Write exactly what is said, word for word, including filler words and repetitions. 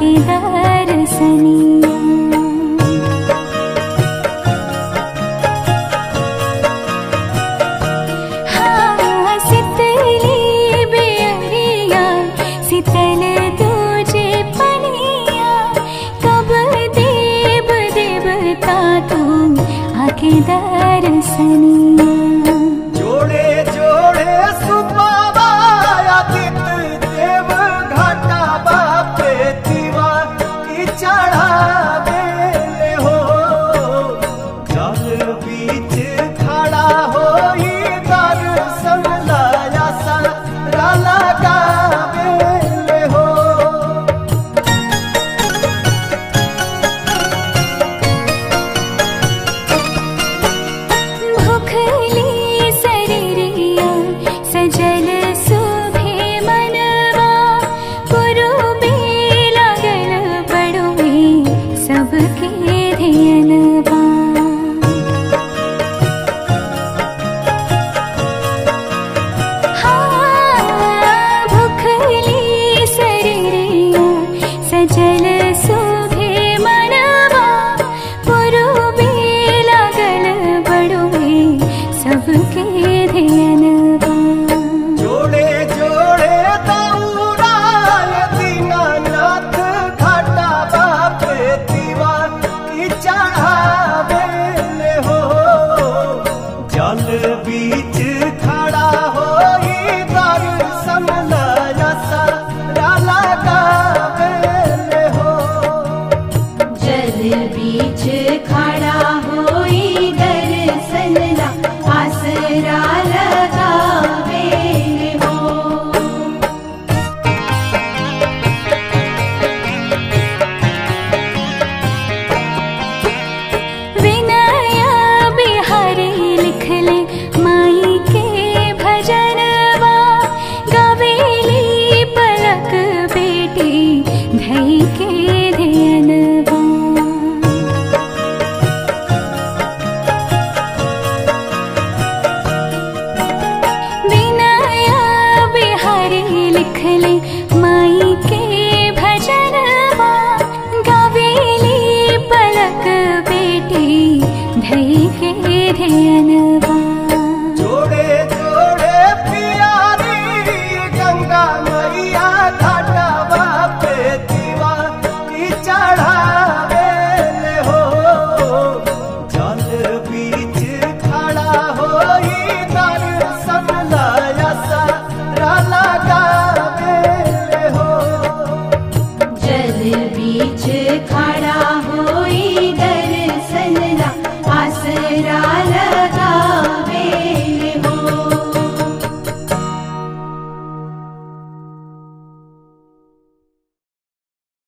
आके दर्शनिया। हाँ सितली बेअरिया सितल तुझे पनिया, कब देव देवता तू आके दर्शनिया। जोड़े जोड़े सुबाबा आदित देव घाटा बापे दीवा की चढ़ावे ले हो, जल बीच खड़ा हो दर्शन लाया सारा लगावे ले हो। भूखली शरीरिया सजल सुभे मनवा, पुरुबे लागल बड़ुए सबके धियनवा। हाँ भूखली शरीरिया सजल सुभे मनवा, पुरुबे लागल बड़ुए सबके धियनवा। जोड़े जोड़े दौरा दीनानाथ घाटा बापे दीवा की चढ़ावे ले हो, जल बीच खड़ा हो दर्शन लाया सारा लगावे ले हो। जल बीच खड़ा होई दर्शन ला आसरा लगावे हो। विनय बिहारी लिखले माई के भजनवा, गवेली पलक बेटी धई के धियनवा। विनय बिहारी लिखले माई के भजनवा, गवेली पलक बेटी धई के धियनवा। जोड़े जोड़े प्यारी गंगा मैया घाटा बापे दीवा की चढ़ावे ले हो, जल बीच खड़ा हो दर्शन लाया सारा लगावे ले हो। जल बीच खड़ा